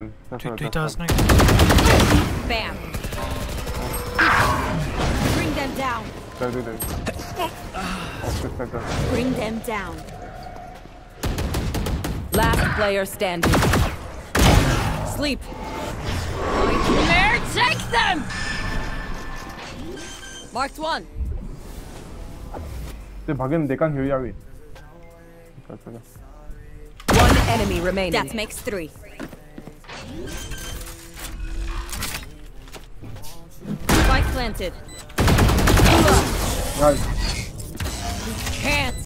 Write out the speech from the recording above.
뒤따스네. Bam. Bring them down. 네네네. 됐다. Bring them down. Last player standing. Sleep. Nightmare, take them! Marked one. 방금 내간 효야위. One enemy remaining. That makes three. Spike planted. 야, Can't.